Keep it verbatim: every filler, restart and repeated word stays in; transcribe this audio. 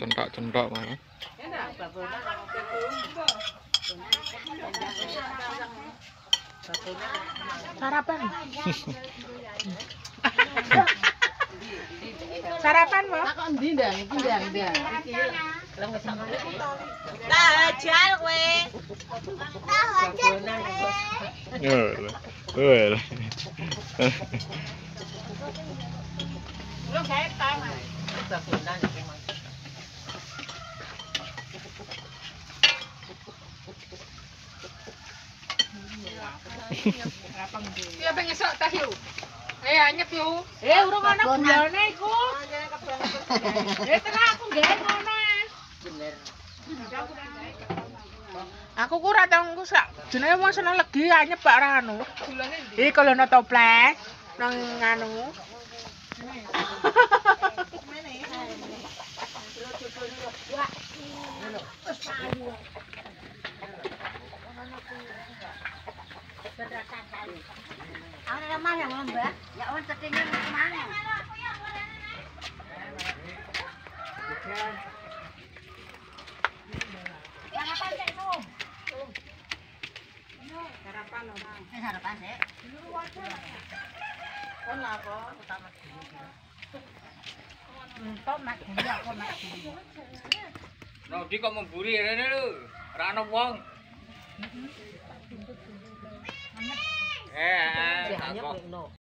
Centok-centok malah. Sarapan. Sarapan mau? Kok endi ndang iki ndang ndang iki. Lah ajal kowe. Yo. Well. Lu gawe tang. Babonan iki Mas. Ya pengen esok tas yo. Eh anyep yo. Eh urung ana gulane iku. Eh tenan aku gawe ngono eh. Bener. Aku ku ora tau engko sak jenenge wong seneng legi anyep Pak Rano. Gulane ndi? Iki kalau ana toples nang anu. Aku lemah yang lembah, ya on cetingnya kemana? Sarapan sih itu. Sarapan loh. Sarapan sih. Kon lah kok. Untuk mak dia kok mak. No, di kok memburi rene lho. Ora ana wong. Eh, eh, Hanya kowe no.